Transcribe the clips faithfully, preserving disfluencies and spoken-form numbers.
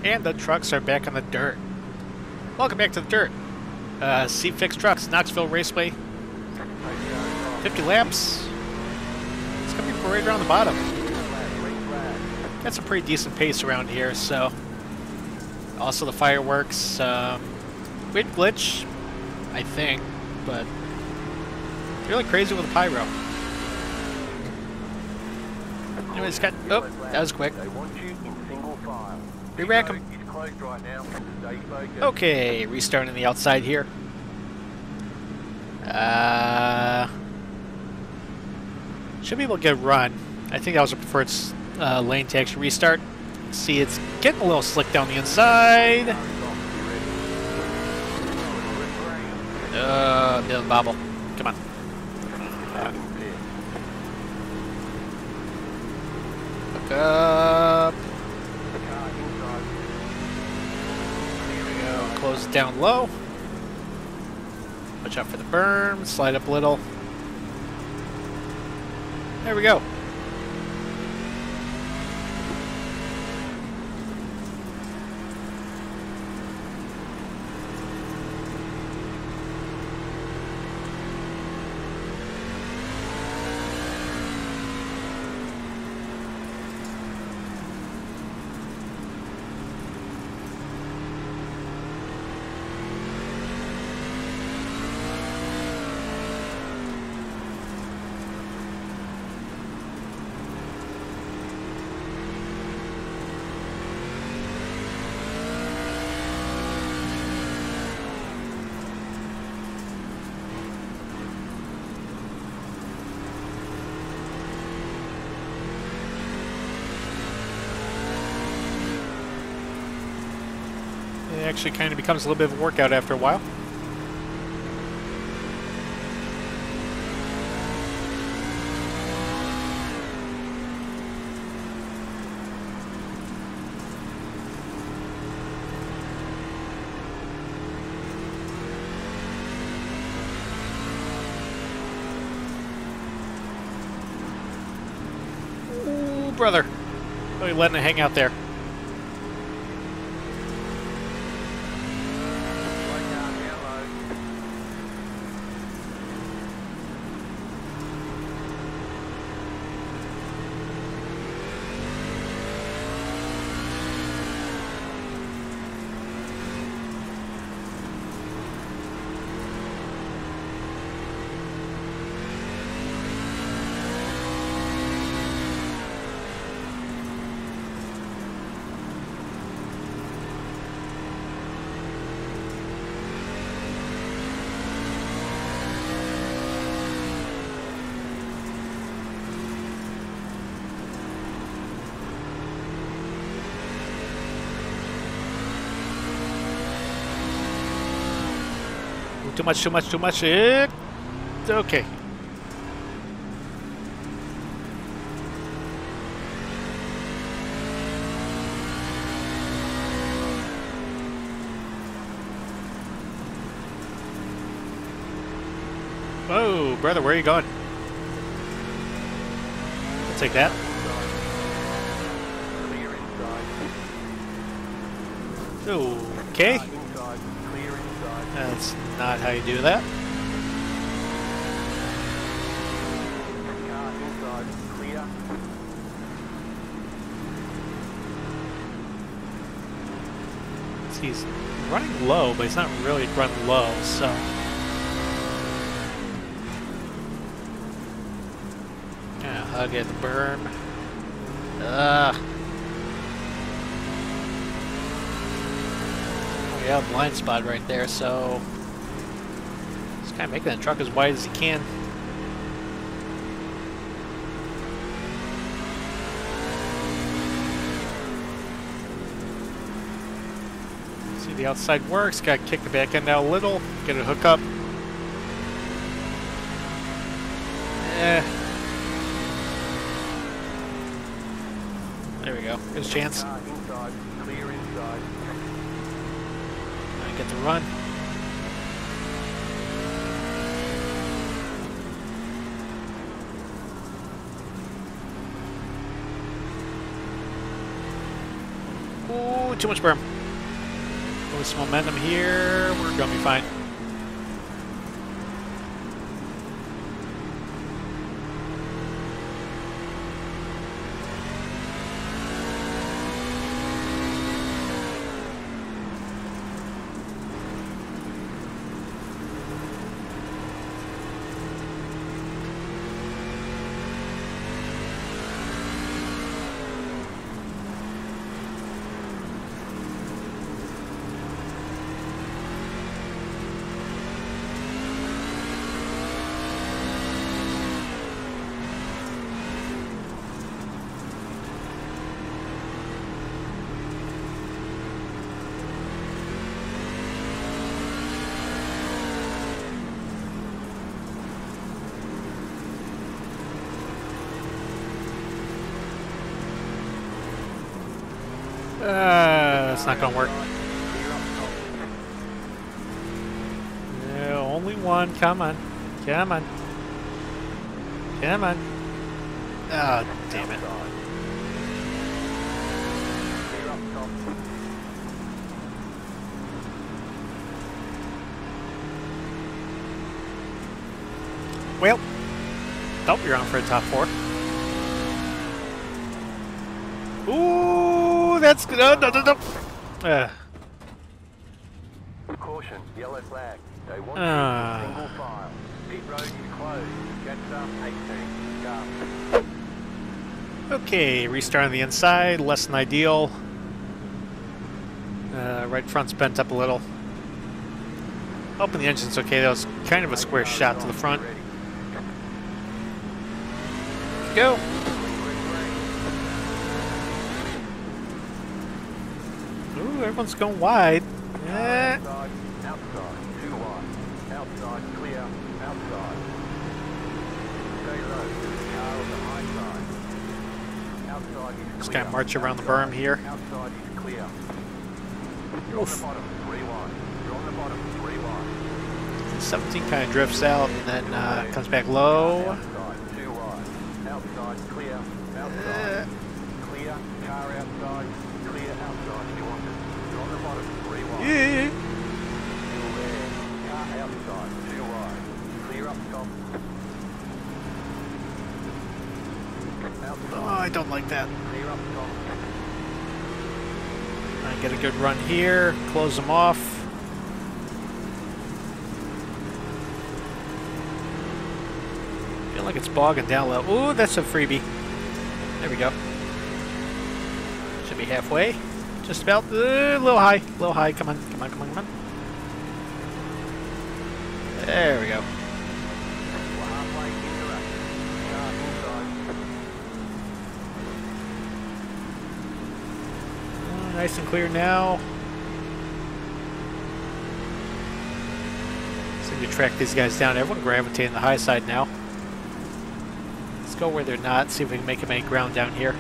And the trucks are back on the dirt. Welcome back to the dirt. Uh, C-Fix Trucks, Knoxville Raceway. fifty laps. It's going to be right around the bottom. Got some pretty decent pace around here, so. Also the fireworks. Um, weird glitch, I think, but really crazy with the pyro. Anyways, got. Oh, that was quick. Re-rack him. Okay, restarting the outside here. Uh, should be able to get a run. I think that was a preferred uh, lane to actually restart. See, it's getting a little slick down the inside. Uh, the bobble. Come on. Uh, look up. Close it down low. Watch out for the berm. Slide up a little. There we go. It actually kind of becomes a little bit of a workout after a while. Ooh, brother. Really letting it hang out there. Too much, too much, too much. It, okay. Whoa, brother, where are you going? I'll take that. Okay. That's not how you do that. See, he's running low, but he's not really running low, so. Yeah, hug at the berm. Ugh. Yeah, blind spot right there, so just kind of making the truck as wide as he can. See, the outside works. Got to kick the back end out a little, get a hook up. Eh. There we go. Good chance. Get the run. Ooh, Ooh, too much berm. With some momentum here, we're gonna be fine. Uh, it's not gonna work. Yeah, only one. Come on. Come on. Come on. Oh, damn it. Well, oh, you're on for a top four. Ooh, that's good. Oh, no, no, no. Uh. Caution, yellow flag. They want Uh. you single file. Pit road is closed. Get up eighteen. Go. Okay, restart on the inside. Less than ideal. Uh, right front's bent up a little. Hoping the engine's okay. That was kind of a square shot to the front. Go. Ooh, everyone's going wide. Eh. Outside, outside, too wide. Outside, clear, outside. Stay low. Car on the high side. Outside is clear. Just kind of march around the berm here. Outside is clear. You're on the bottom, three wide. You're on the bottom, three wide. seventeen kind of drifts out and then uh, comes back low. Outside, two wide. Outside, clear, outside. Uh. Clear, car outside, clear, outside. You want it. You're on the bottom, three wide. Yeah. Still there. Car outside, two wide. Clear up top. Outside. Oh, I don't like that. Clear up top. I get a good run here. Close them off. Feel like it's bogging down low. Ooh, that's a freebie. There we go. Should be halfway. Just about. Uh, a little high. A little high. Come on. Come on. Come on. Come on. There we go. We're halfway into it. Car inside. Oh, nice and clear now. So you track these guys down. Everyone gravitating the high side now. Let's go where they're not. See if we can make them any ground down here.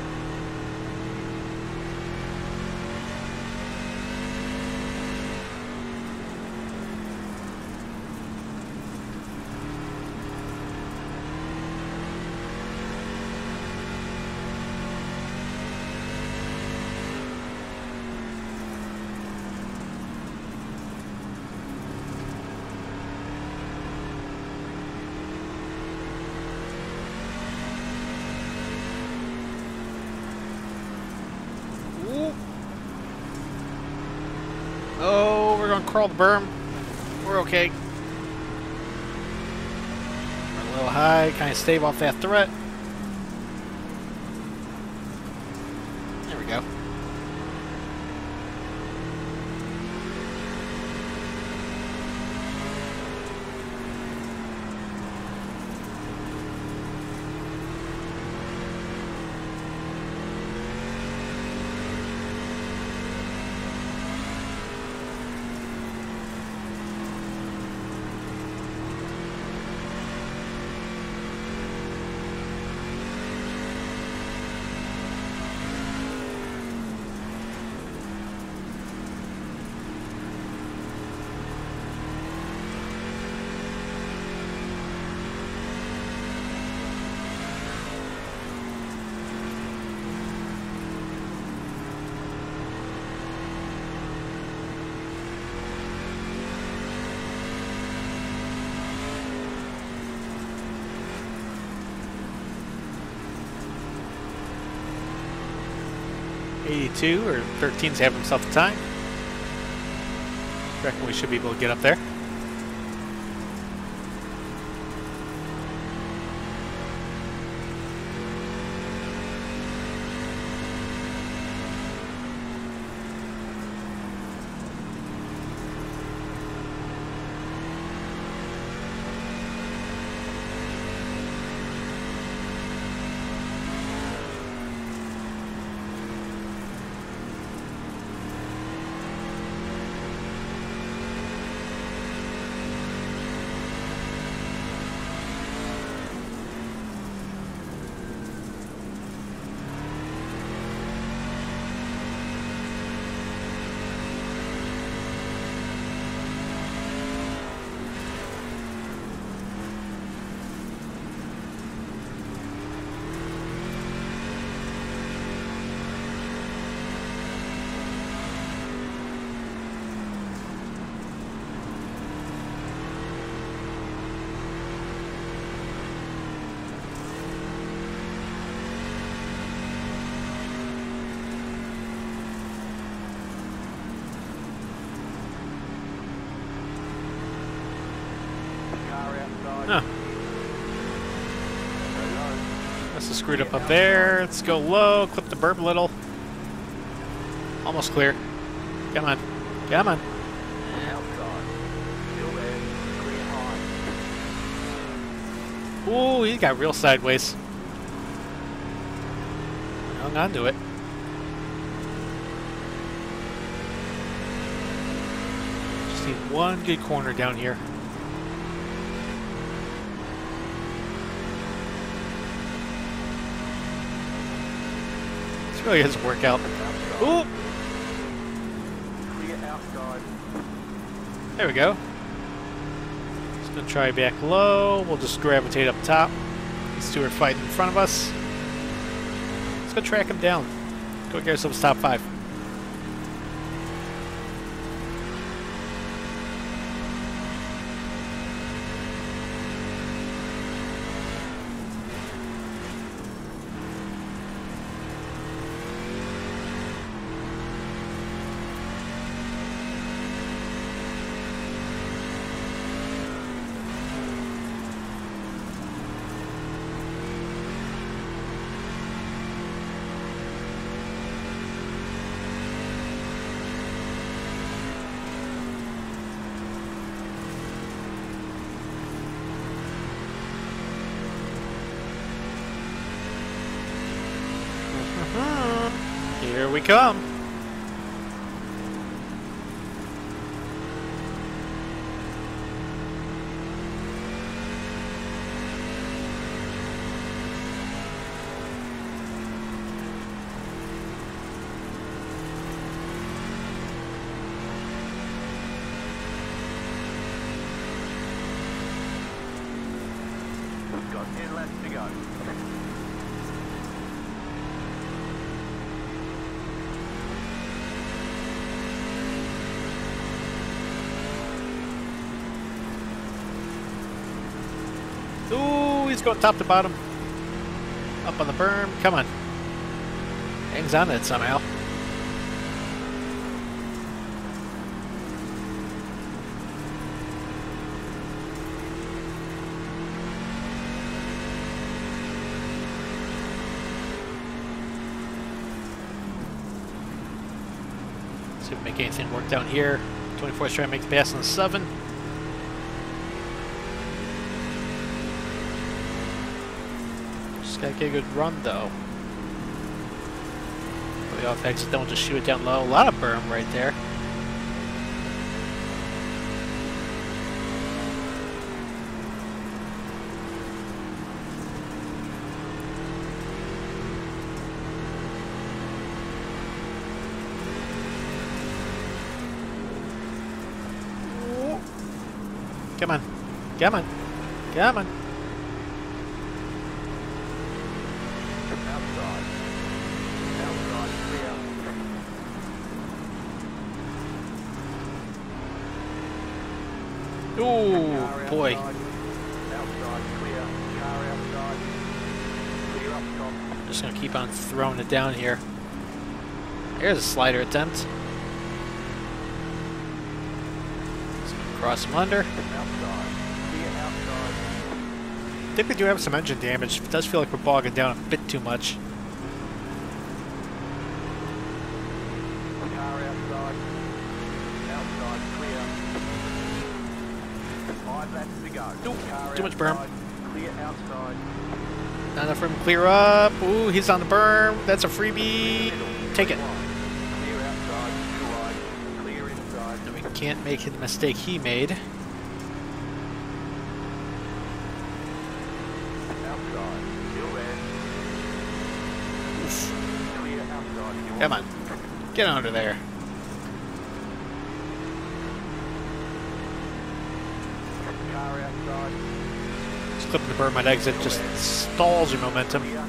Oh, we're gonna crawl the berm. We're okay. We're a little high, kind of stave off that threat. There we go. eighty-two, or thirteen's having himself a time. Reckon we should be able to get up there. Huh. Must have screwed up up there. Let's go low, clip the burb a little. Almost clear. Come on. Come on. Ooh, he got real sideways. Hung on to it. Just need one good corner down here. Really doesn't work out. Ooh! There we go. Just gonna try back low. We'll just gravitate up top. These two are fighting in front of us. Let's go track them down. Go get ourselves top five. Here we come. Got ten laps to go. Ooh, he's going top to bottom. Up on the berm. Come on. Hangs on to it somehow. See if we make anything work down here. twenty-four's trying to make the pass on the seven. Gotta get a good run though. Really off exit, don't just shoot it down low. A lot of berm right there. Come on. Come on. Come on. Ooh, boy. Just gonna keep on throwing it down here. Here's a slider attempt. Cross him under. I think we do have some engine damage. It does feel like we're bogging down a bit too much. Car outside. Outside, clear. Five laps to go. Nope, Car too much berm. outside, clear outside. Not enough for him to clear up. Ooh, he's on the berm. That's a freebie. Take it. Clear outside, two wide. Clear inside. And we can't make the mistake he made. Outside, still there. Clear outside. if you Come want. on. Get under there. Car outside. Just clipping the berm at exit just stalls your momentum. Clear.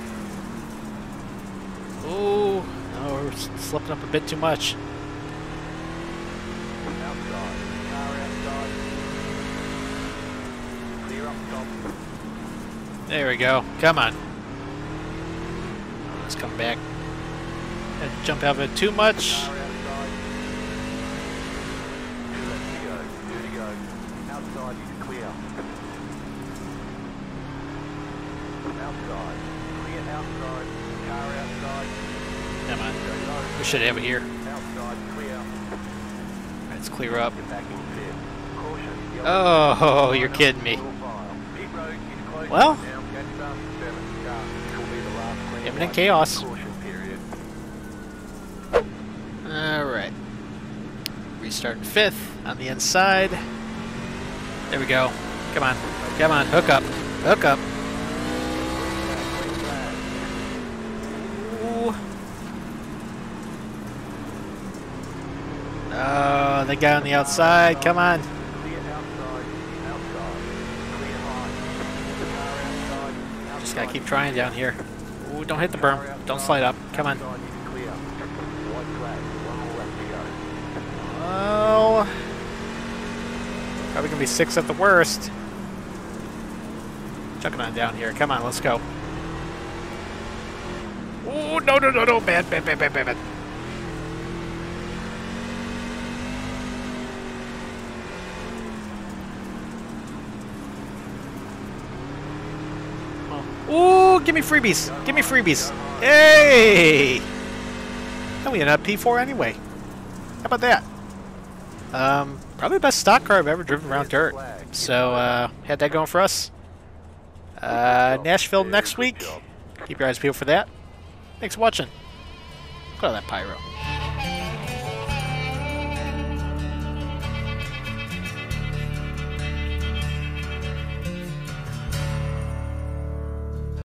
Ooh, no, we're slipping up a bit too much. Outside. Car outside. Clear up top. There we go. Come on. Let's come back. And jump out of it too much. Car outside. Two left to go. Two to go. Outside is clear. Outside. Clear outside. Car outside. Come on. Go low. We should have it here. Outside clear. Let's clear up. Get back in fifth. Caution. yellow Oh, you're kidding me. flag, file. Pit road is closed Well. now. Catch up. Seven. Car. This will be the last clean Imminent lap. chaos. Caution period. Alright. Restarting fifth on the inside. There we go. Come on. Come on. Hook up. Hook up. Clean flag. Ooh. Oh, the guy on the outside. Come on. Clear outside. Outside. Clear high. Car outside. Just gotta Outside. keep trying down here. Ooh, don't hit the berm. Don't slide up. Come on. Outside is clear. White flag. One more left to go. Oh. Probably gonna be six at the worst. Chucking on down here. Come on, let's go. Ooh, no, no, no, no. Bad, bad, bad, bad, bad, bad. Ooh, give me freebies. Give me freebies. Hey! And we ended up P four anyway. How about that? Um, probably the best stock car I've ever driven around dirt. So, uh, had that going for us. Uh, Nashville next week. Keep your eyes peeled for that. Thanks for watching. Look at that pyro.